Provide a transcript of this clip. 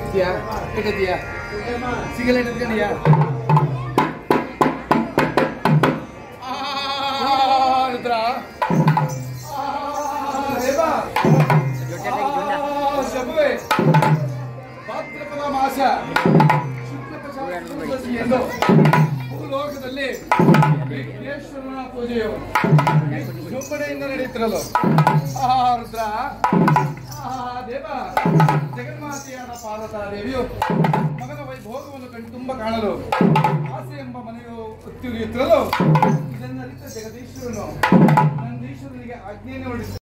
ಇದೆಯಾ ಇಟ್ಟಿದೆಯಾ ಸಿಗಲ್ಲ ಇಟ್ಕೊಂಡಿಯಾ ರುದ್ರ ಶಬುವೆ ಭಾದ್ರಪದ ಮಾಸ ಎಂದು ಭೂಲೋಕದಲ್ಲಿ ವಿಘ್ನೇಶ್ವರನ ಪೂಜೆಯು ವಿಜೃಂಭಣೆಯಿಂದ ನಡೆಯುತ್ತಿರಲು ರುದ್ರ ದೇವ ಜಗನ್ಮಾತೆಯಾದ ಪಾರ್ವತಾ ದೇವಿಯು ಮಗನ ವೈಭೋಗವನ್ನು ಕಂಡು ತುಂಬ ಕಾಣಲು ಆಸೆ ಎಂಬ ಮನೆಯು ಹೊತ್ತಿರಿಯುತ್ತಿರಲು ಇದನ್ನರಿತ ಜಗದೀಶ್ವರನು ನಂದೀಶ್ವರನಿಗೆ ಆಜ್ಞೆಯನ್ನು ಹೊರಡಿಸಿ